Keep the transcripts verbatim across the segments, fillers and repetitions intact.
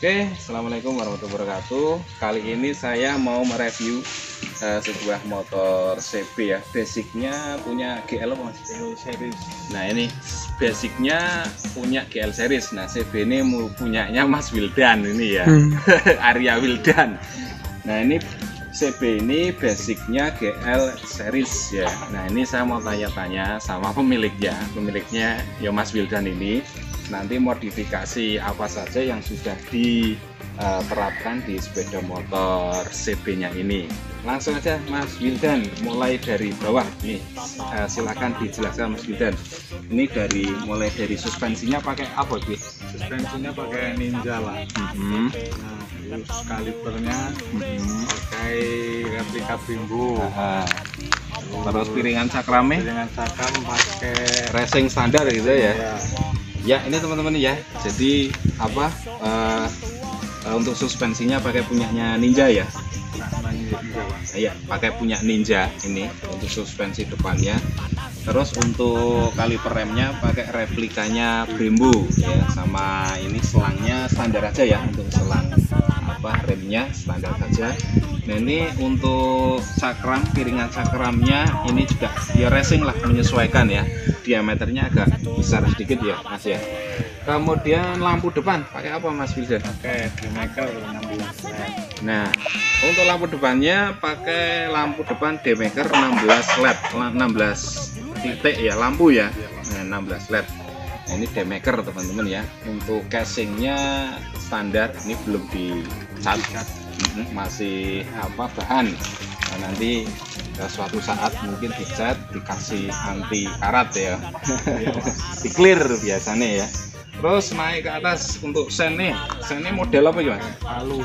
Oke, assalamualaikum warahmatullahi wabarakatuh. Kali ini saya mau mereview uh, sebuah motor C B ya. Basicnya punya G L apa mas? G L series. Nah ini basicnya punya G L series. Nah C B ini punyanya Mas Wildan ini ya, hmm. Arya Wildan. Nah ini C B ini basicnya G L series ya. Nah ini saya mau tanya-tanya sama pemiliknya. Pemiliknya ya Mas Wildan ini. Nanti modifikasi apa saja yang sudah diterapkan di sepeda motor C B-nya ini. Langsung aja Mas Wildan, mulai dari bawah nih. Uh, silakan dijelaskan Mas Wildan. Ini dari mulai dari suspensinya pakai apa sih? Suspensinya pakai Ninja lah. Mm-hmm. Nah, terus kalipernya mm-hmm. pakai replika Brembo. Aha. Terus piringan cakramnya? Piringan cakram pakai racing standar gitu ya. Ya. Ya ini teman-teman ya, jadi apa uh, uh, untuk suspensinya pakai punyanya Ninja ya. Iya, pakai punya Ninja ini untuk suspensi depannya. Terus untuk kaliper remnya pakai replikanya Brembo ya, sama ini selangnya standar aja ya, untuk selang apa remnya standar saja. Nah ini untuk cakram, piringan cakramnya ini juga ya racing lah, menyesuaikan ya, diameternya agak besar sedikit ya mas ya. Kemudian lampu depan pakai apa mas Wildan? Pakai D-Maker enam belas led. Nah untuk lampu depannya pakai lampu depan D-Maker enam belas led, enam belas titik ya lampu ya, nah, enam belas led. Nah ini D-Maker teman-teman ya. Untuk casingnya standar, ini belum dicat, masih apa bahan. Nah, nanti suatu saat mungkin dicat, dikasih anti karat ya, di clear biasanya ya. Terus naik ke atas untuk sen nih, sen nih model apa ya mas? Palu.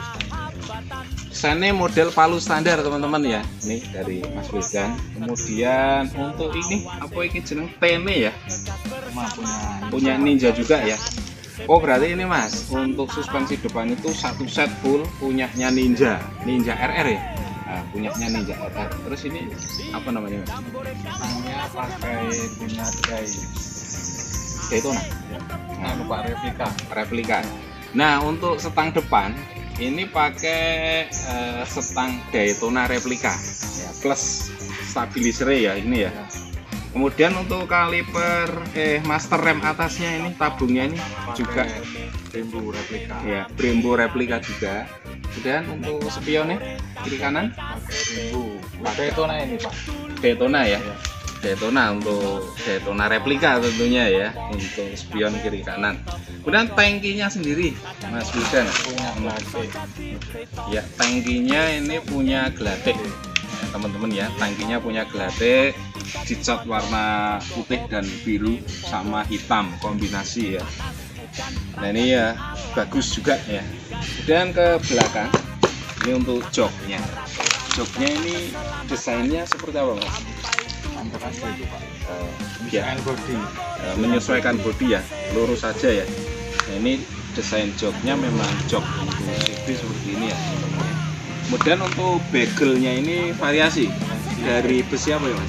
Sen nih model palu standar teman-teman ya. Ini dari Mas Wildan. Kemudian untuk ini apa ini jeneng Tene ya? Punya, punya Ninja juga ya. Oh berarti ini mas, untuk suspensi depan itu satu set full punyanya Ninja, Ninja R R ya. Nah, punyanya Ninja R R. Terus ini apa namanya mas? Namanya pakai punya Dai. Daytona. Nah, lupa replika. Replika. Nah untuk setang depan ini pakai uh, setang Daytona replika ya, plus stabilizer ya ini ya. Kemudian untuk kaliper eh master rem atasnya ini tabungnya ini pakai juga Brembo replika. Ya, Brembo replika juga. Kemudian untuk spionnya kiri kanan pakai Brembo. Daytona ini pak. Daytona ya. Ya. Daytona untuk Daytona replika tentunya ya, untuk spion kiri kanan. Kemudian tangkinya sendiri Mas Wildan punya Gladek. Ya, tangkinya ini punya Gladek ya, teman-teman ya. Tangkinya punya Gladek, dicat warna putih dan biru sama hitam kombinasi ya. Nah ini ya bagus juga ya. Dan ke belakang ini untuk joknya. Joknya ini desainnya seperti apa mas? Itu, Pak. Uh, ya, body. Uh, menyesuaikan body ya, lurus saja ya. Nah ini desain joknya memang jok untuk C B seperti ini ya. Kemudian untuk begelnya ini variasi dari besi apa ya mas?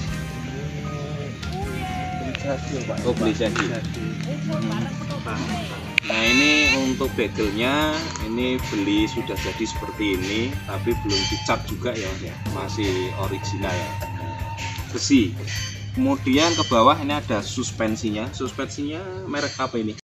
Oh beli jadi. Nah ini untuk begelnya ini beli sudah jadi seperti ini, tapi belum dicat juga ya, masih original ya, besi. Kemudian ke bawah ini ada suspensinya, suspensinya merek apa ini?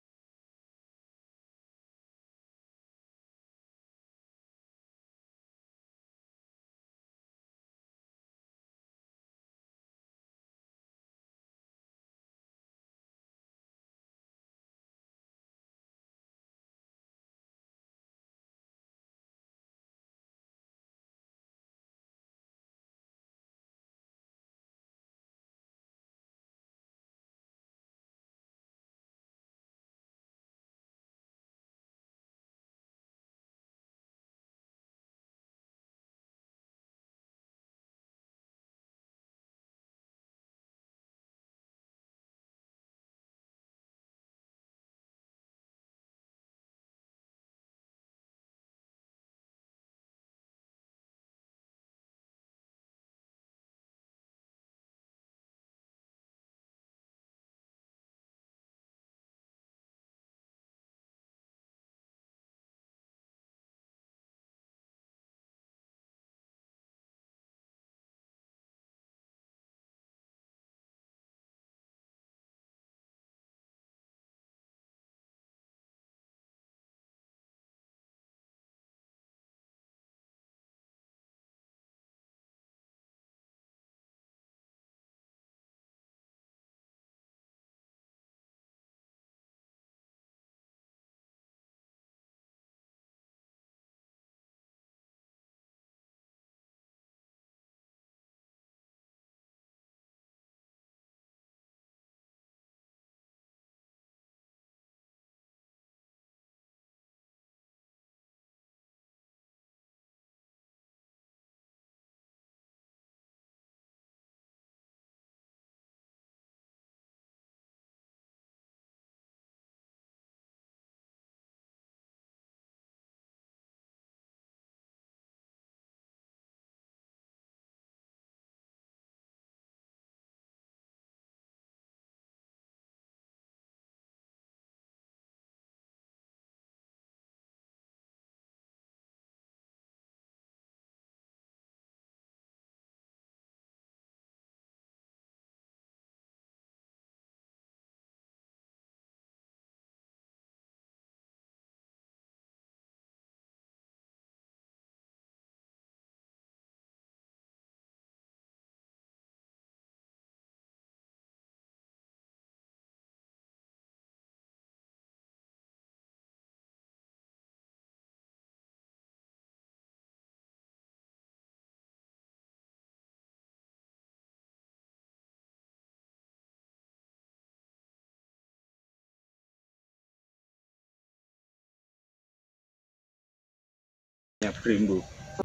Ya, Brembo.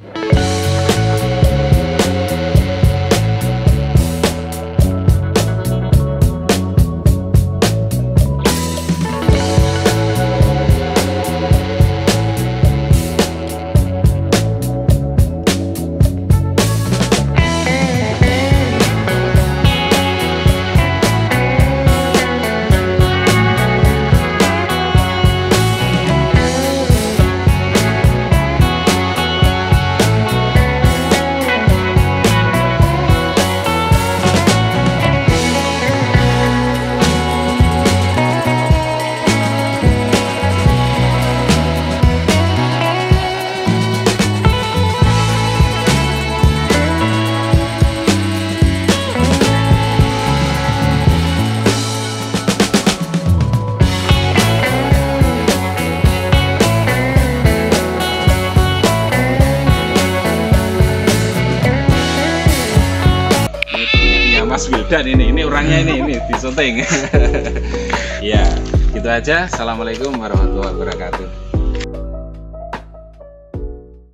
Mas Wildan ini, ini orangnya ini, ini disunting. Ya, gitu aja. Assalamualaikum warahmatullahi wabarakatuh.